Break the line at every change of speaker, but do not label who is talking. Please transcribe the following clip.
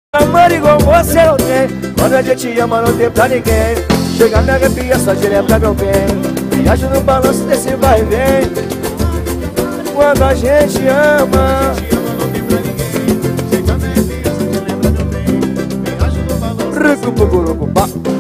Amor igual você não tem. Quando a gente ama não tem pra ninguém. Chega me arrepia só de lembrar meu bem. Viajo no balanço desse vai e vem. Quando a gente ama Rucu, pucu, rucu, pá.